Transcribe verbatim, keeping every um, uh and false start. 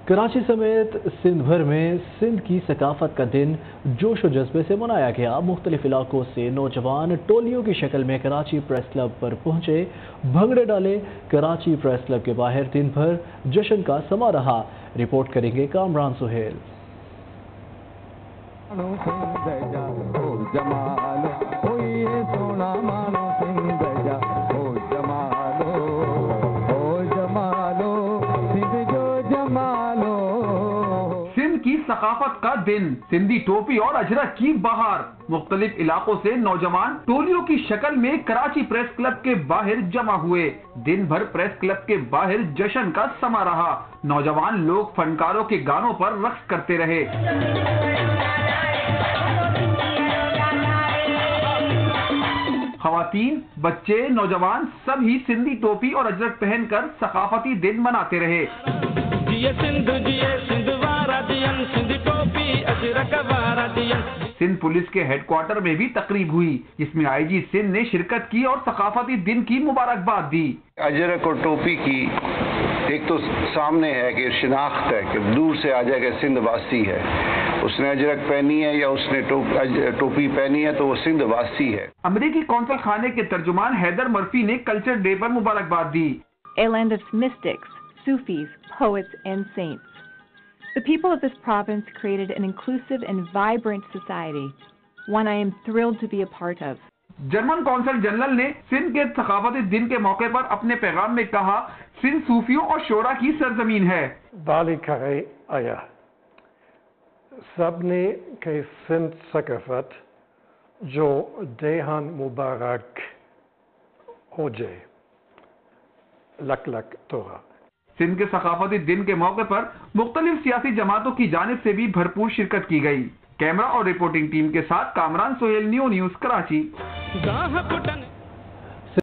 کراچی سمیت سندھ بھر میں سندھ کی ثقافت کا دن جوش و جذبے سے منایا گیا۔ مختلف علاقوں سے نوجوان ٹولیوں کی شکل میں کراچی پریس کلب پر پہنچے، بھنگڑے ڈالے۔ کراچی پریس کلب کے باہر دن بھر جشن کا سما رہا۔ رپورٹ کریں گے کامران سہیل۔ کی ثقافت کا دن، سندھی ٹوپی اور اجرک کی بہار۔ مختلف علاقوں سے نوجوان ٹولیوں کی شکل میں کراچی پریس کلب کے باہر جمع ہوئے۔ دن بھر پریس کلب کے باہر جشن کا سما رہا۔ نوجوان لوگ فنکاروں کے گانوں پر رقص کرتے رہے۔ خواتین، بچے، نوجوان سبھی سندھی ٹوپی اور اجرک پہن کر ثقافتی دن مناتے رہے۔ سندھ پولیس کے ہیڈ کوارٹر میں بھی تقریب ہوئی، جس میں آئی جی سندھ نے شرکت کی اور ثقافتی دن کی مبارکباد دی۔ اجرک اور ٹوپی کی ایک تو سامنے ہے کہ شناخت ہے کہ دور سے آ جائے کہ سندھ واسی ہے، اس نے اجرک پہنی ہے یا اس نے ٹوپی پہنی ہے تو وہ سندھ واسی ہے۔ امریکی قونصل خانے کے ترجمان حیدر مرفی نے کلچر ڈے پر مبارکباد دی۔ A land of mystics, Sufis, poets and saints. The people of this province created an inclusive and vibrant society, one I am thrilled to be a part of. German قونصل general نے سندھ کے ثقافتی دن کے موقع پر اپنے پیغام میں کہا، سندھ صوفیوں اور شعراء کی سرزمین ہے۔ بالی کرے آیا سب نے کہ سندھ ثقافت جو دیہان مبارک ہو جائے، لک لک توڑا۔ سندھ کے ثقافتی دن کے موقع پر مختلف سیاسی جماعتوں کی جانب سے بھی بھرپور شرکت کی گئی۔ کیمرہ اور رپورٹنگ ٹیم کے ساتھ کامران سہیل، نیو نیوز، کراچی۔